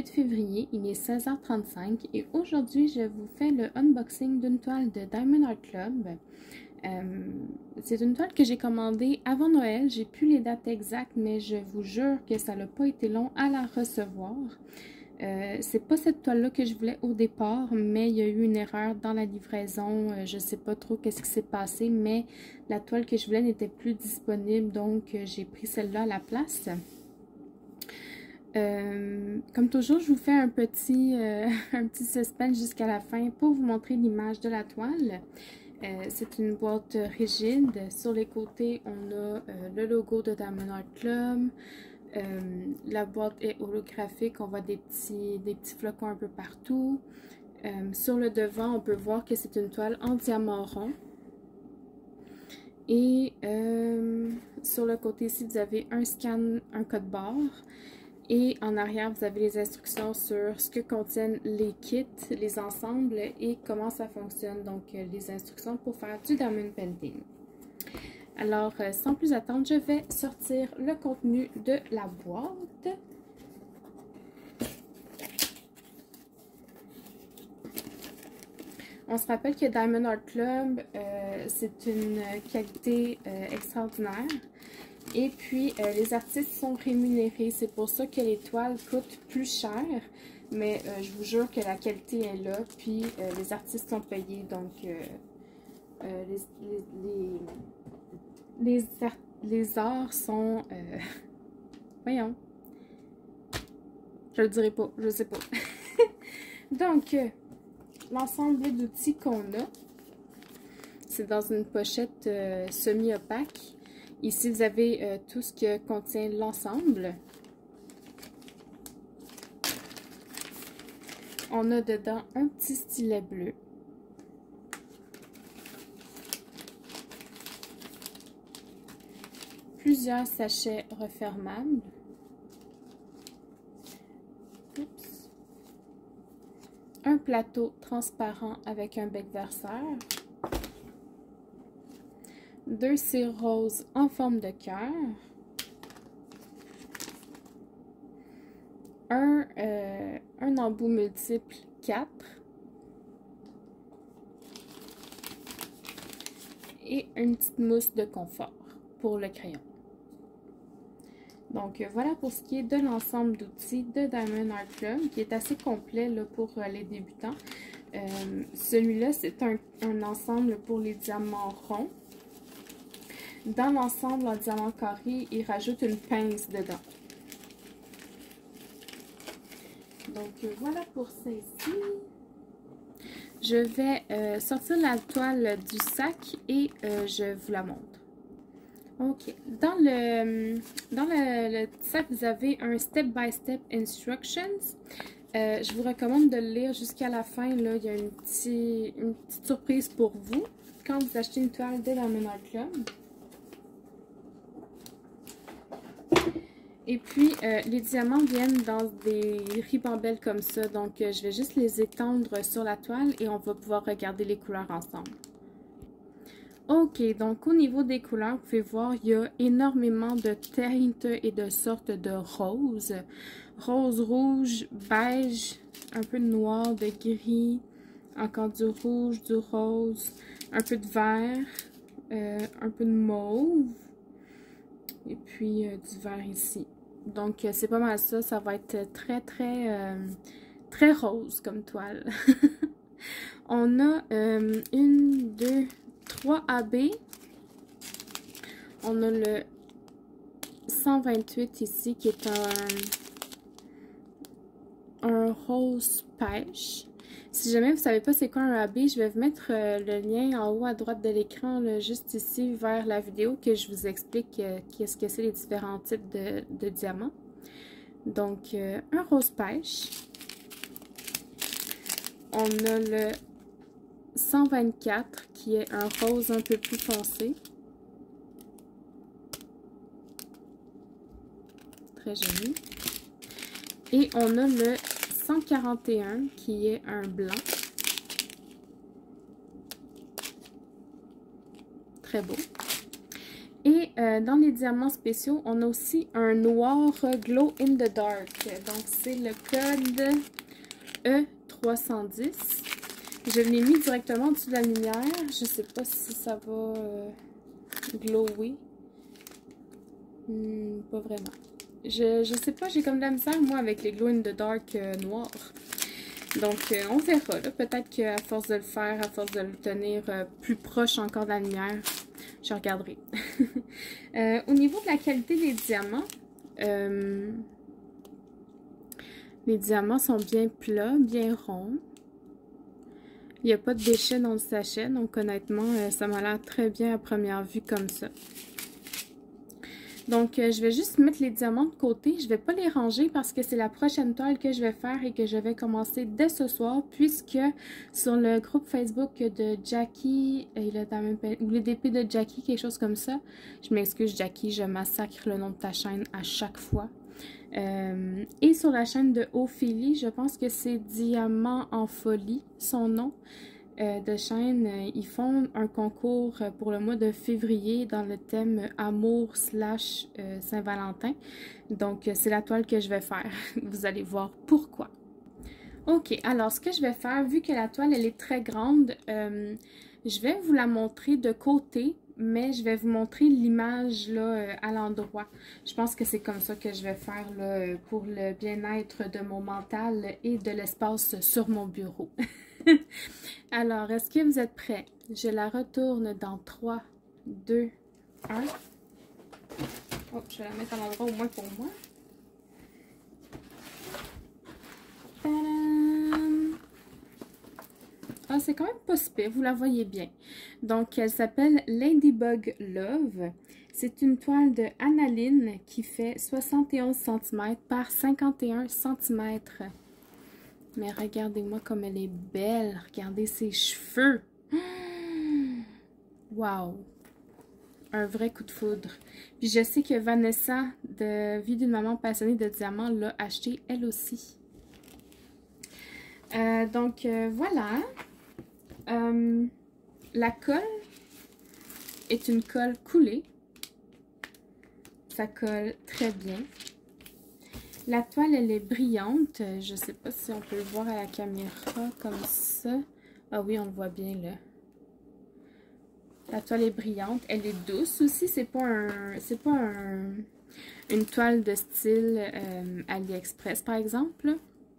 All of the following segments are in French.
28 février, il est 16h35 et aujourd'hui je vous fais le unboxing d'une toile de Diamond Art Club. C'est une toile que j'ai commandée avant Noël, j'ai plus les dates exactes mais je vous jure que ça n'a pas été long à la recevoir. C'est pas cette toile-là que je voulais au départ, mais il y a eu une erreur dans la livraison. Je sais pas trop qu'est-ce qui s'est passé, mais la toile que je voulais n'était plus disponible, donc j'ai pris celle-là à la place. Comme toujours, je vous fais un petit suspense jusqu'à la fin pour vous montrer l'image de la toile. C'est une boîte rigide. Sur les côtés, on a le logo de Diamond Art Club. La boîte est holographique, on voit des petits flocons un peu partout. Sur le devant, on peut voir que c'est une toile en diamant rond. Et sur le côté ici, vous avez un scan, un code barre. Et en arrière, vous avez les instructions sur ce que contiennent les kits, les ensembles et comment ça fonctionne. Donc, les instructions pour faire du diamond painting. Alors, sans plus attendre, je vais sortir le contenu de la boîte. On se rappelle que Diamond Art Club, c'est une qualité extraordinaire. Et puis, les artistes sont rémunérés. C'est pour ça que les toiles coûtent plus cher. Mais je vous jure que la qualité est là. Puis, les artistes sont payés. Donc, les arts sont... voyons. Je le dirai pas. Je sais pas. Donc, l'ensemble d'outils qu'on a, c'est dans une pochette semi-opaque. Ici, vous avez tout ce que contient l'ensemble. On a dedans un petit stylet bleu. Plusieurs sachets refermables. Oups. Un plateau transparent avec un bec verseur. 2 cires roses en forme de cœur. Un embout multiple 4. Et une petite mousse de confort pour le crayon. Donc voilà pour ce qui est de l'ensemble d'outils de Diamond Art Club, qui est assez complet là, pour les débutants. Celui-là, c'est un ensemble pour les diamants ronds. Dans l'ensemble en diamant carré, il rajoute une pince dedans. Donc voilà pour celle-ci. Je vais sortir la toile du sac et je vous la montre. Ok, dans le sac, vous avez un step-by-step instructions. Je vous recommande de le lire jusqu'à la fin. Là, il y a une petite surprise pour vous quand vous achetez une toile de Diamond Art Club. Et puis, les diamants viennent dans des ribambelles comme ça. Donc, je vais juste les étendre sur la toile et on va pouvoir regarder les couleurs ensemble. Ok, donc au niveau des couleurs, vous pouvez voir, il y a énormément de teintes et de sortes de roses. Rose, rouge, beige, un peu de noir, de gris, encore du rouge, du rose, un peu de vert, un peu de mauve. Et puis du vert ici. Donc c'est pas mal ça. Ça va être très rose comme toile. On a 1, 2, 3 AB. On a le 128 ici qui est un rose pêche. Si jamais vous ne savez pas c'est quoi un AB, je vais vous mettre le lien en haut à droite de l'écran, juste ici vers la vidéo, que je vous explique qu'est-ce que c'est les différents types de diamants. Donc, un rose pêche. On a le 124 qui est un rose un peu plus foncé. Très joli. Et on a le 141 qui est un blanc. Très beau. Et dans les diamants spéciaux, on a aussi un noir Glow in the Dark. Donc, c'est le code E310. Je l'ai mis directement au-dessus de la lumière. Je sais pas si ça va glower. Pas vraiment. Je sais pas, j'ai comme de la misère, moi, avec les Glow in the Dark noirs. Donc, on verra. Peut-être qu'à force de le faire, à force de le tenir plus proche encore de la lumière, je regarderai. Au niveau de la qualité des diamants, les diamants sont bien plats, bien ronds. Il n'y a pas de déchets dans le sachet, donc honnêtement, ça m'a l'air très bien à première vue comme ça. Donc, je vais juste mettre les diamants de côté. Je ne vais pas les ranger parce que c'est la prochaine toile que je vais faire et que je vais commencer dès ce soir, puisque sur le groupe Facebook de Jackie, ou le DP de Jackie, quelque chose comme ça. Je m'excuse Jackie, je massacre le nom de ta chaîne à chaque fois. Et sur la chaîne de Ophélie, je pense que c'est Diamant en folie, son nom de chaîne. Ils font un concours pour le mois de février dans le thème Amour / Saint-Valentin. Donc, c'est la toile que je vais faire. Vous allez voir pourquoi. Ok, alors ce que je vais faire, vu que la toile elle est très grande, je vais vous la montrer de côté, mais je vais vous montrer l'image là à l'endroit. Je pense que c'est comme ça que je vais faire là, pour le bien-être de mon mental et de l'espace sur mon bureau. Alors, est-ce que vous êtes prêts? Je la retourne dans 3, 2, 1. Oh, je vais la mettre à l'endroit au moins pour moi. Tadam! Ah, c'est quand même pas super, vous la voyez bien. Donc, elle s'appelle Ladybug Love. C'est une toile de analine qui fait 71 cm par 51 cm. Mais regardez-moi comme elle est belle. Regardez ses cheveux. Wow! Un vrai coup de foudre. Puis je sais que Vanessa, de Vie d'une maman passionnée de diamants, l'a acheté elle aussi. Donc, voilà. La colle est une colle coulée. Ça colle très bien. La toile, elle est brillante. Je ne sais pas si on peut le voir à la caméra comme ça. Ah oui, on le voit bien là. La toile est brillante. Elle est douce aussi. C'est pas une toile de style AliExpress, par exemple.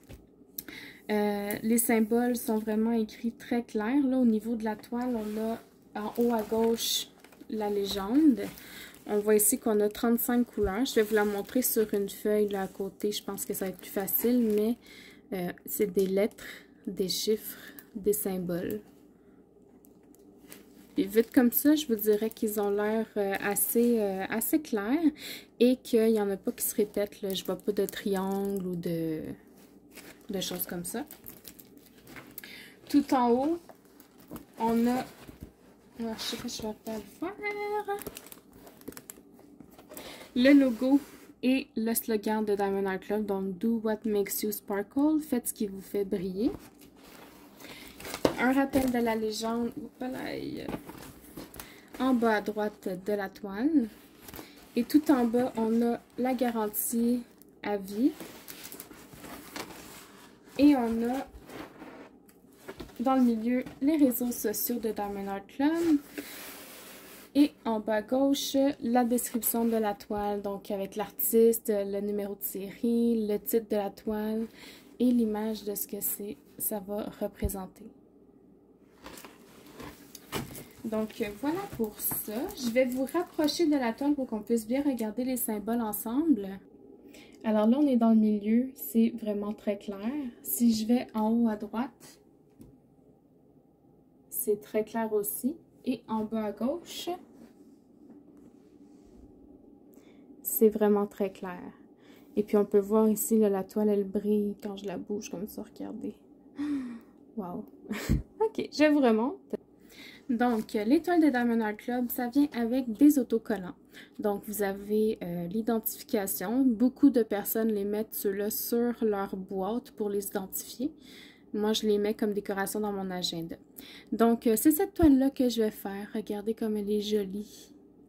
Les symboles sont vraiment écrits très clairs. Là, au niveau de la toile, on a en haut à gauche la légende. On voit ici qu'on a 35 couleurs. Je vais vous la montrer sur une feuille là à côté. Je pense que ça va être plus facile, mais c'est des lettres, des chiffres, des symboles. Puis vite comme ça, je vous dirais qu'ils ont l'air assez clairs et qu'il n'y en a pas qui se répètent. Là. Je ne vois pas de triangle ou de choses comme ça. Tout en haut, on a... je ne sais pas si je vais pas le faire. Le logo et le slogan de Diamond Art Club, donc Do What Makes You Sparkle, faites ce qui vous fait briller. Un rappel de la légende en bas à droite de la toile. Et tout en bas, on a la garantie à vie. Et on a dans le milieu les réseaux sociaux de Diamond Art Club. Et en bas à gauche, la description de la toile, donc avec l'artiste, le numéro de série, le titre de la toile et l'image de ce que ça va représenter. Donc voilà pour ça. Je vais vous rapprocher de la toile pour qu'on puisse bien regarder les symboles ensemble. Alors là, on est dans le milieu, c'est vraiment très clair. Si je vais en haut à droite, c'est très clair aussi. Et en bas à gauche, c'est vraiment très clair. Et puis on peut voir ici, là, la toile, elle brille quand je la bouge comme ça, regardez. Wow! Ok, je vous remonte. Donc, l'étoile de Diamond Art Club, ça vient avec des autocollants. Donc, vous avez l'identification. Beaucoup de personnes les mettent ceux-là sur leur boîte pour les identifier. Moi, je les mets comme décoration dans mon agenda. Donc, c'est cette toile-là que je vais faire. Regardez comme elle est jolie.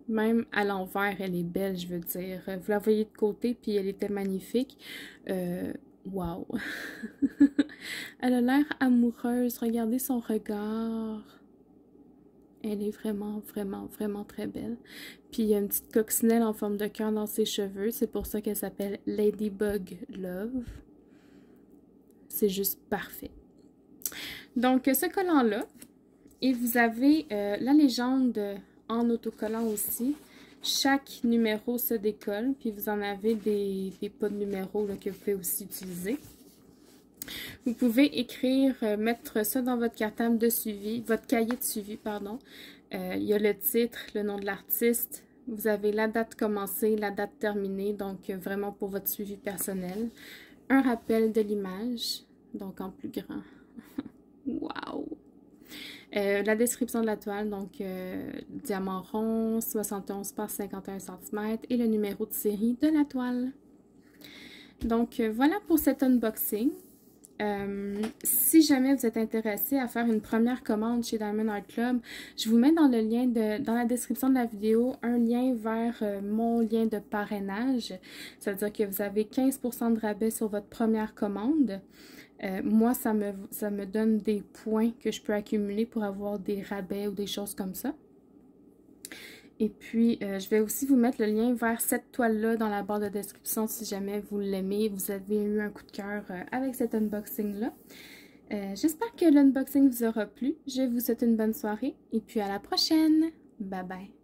Même à l'envers, elle est belle, je veux dire. Vous la voyez de côté, puis elle était magnifique. Wow! Elle a l'air amoureuse. Regardez son regard. Elle est vraiment, vraiment, vraiment très belle. Puis il y a une petite coccinelle en forme de cœur dans ses cheveux. C'est pour ça qu'elle s'appelle Ladybug Love. C'est juste parfait. Donc, ce collant-là, et vous avez la légende en autocollant aussi. Chaque numéro se décolle, puis vous en avez des pas de numéros là, que vous pouvez aussi utiliser. Vous pouvez écrire, mettre ça dans votre cartable de suivi, votre cahier de suivi, pardon. Il y a le titre, le nom de l'artiste. Vous avez la date commencée, la date terminée, donc vraiment pour votre suivi personnel. Un rappel de l'image, donc en plus grand. Wow! La description de la toile, donc diamant rond, 71 par 51 cm et le numéro de série de la toile. Donc voilà pour cet unboxing. Si jamais vous êtes intéressé à faire une première commande chez Diamond Art Club, je vous mets dans le lien dans la description de la vidéo un lien vers mon lien de parrainage. Ça veut dire que vous avez 15% de rabais sur votre première commande. Moi, ça me donne des points que je peux accumuler pour avoir des rabais ou des choses comme ça. Et puis, je vais aussi vous mettre le lien vers cette toile-là dans la barre de description si jamais vous l'aimez, vous avez eu un coup de cœur avec cet unboxing-là. J'espère que l'unboxing vous aura plu. Je vous souhaite une bonne soirée et puis à la prochaine. Bye bye.